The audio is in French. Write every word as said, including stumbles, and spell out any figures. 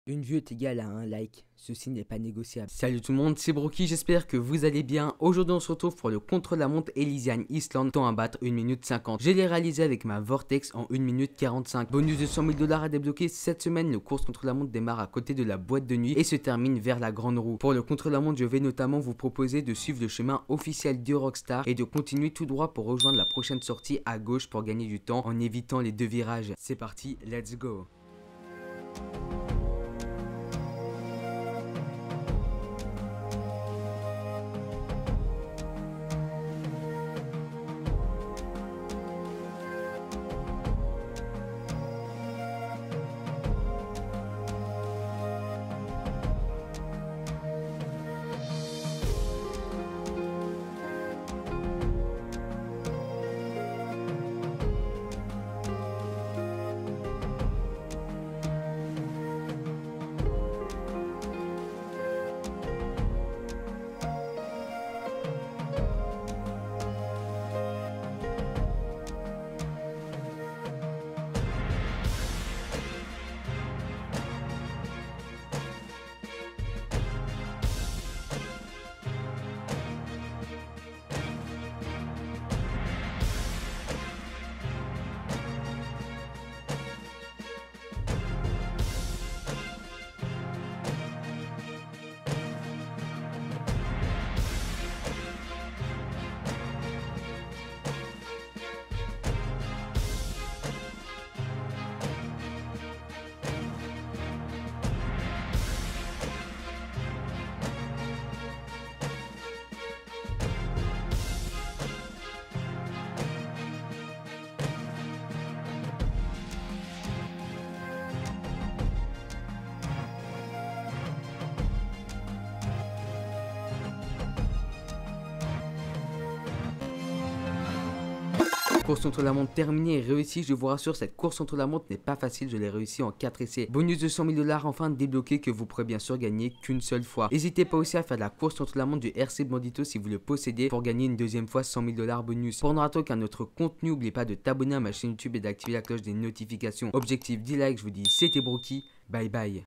Une vue est égale à un like, ceci n'est pas négociable. Salut tout le monde, c'est Brookie, j'espère que vous allez bien. Aujourd'hui on se retrouve pour le contre-la-montre Elysian Island, temps à battre une minute cinquante. Je l'ai réalisé avec ma Vortex en une minute quarante-cinq. Bonus de cent mille dollars à débloquer cette semaine. Le course contre-la-montre démarre à côté de la boîte de nuit et se termine vers la grande roue. Pour le contre-la-montre, je vais notamment vous proposer de suivre le chemin officiel de Rockstar et de continuer tout droit pour rejoindre la prochaine sortie à gauche pour gagner du temps en évitant les deux virages. C'est parti, let's go. Course contre la montre terminée et réussie. Je vous rassure, cette course contre la montre n'est pas facile, je l'ai réussi en quatre essais. Bonus de cent mille dollars enfin débloqué que vous pourrez bien sûr gagner qu'une seule fois. N'hésitez pas aussi à faire de la course contre la montre du R C Bandito si vous le possédez pour gagner une deuxième fois cent mille dollars bonus. Pour ne rater aucun autre contenu, n'oubliez pas de t'abonner à ma chaîne YouTube et d'activer la cloche des notifications. Objectif dix likes, je vous dis c'était Brookie, bye bye.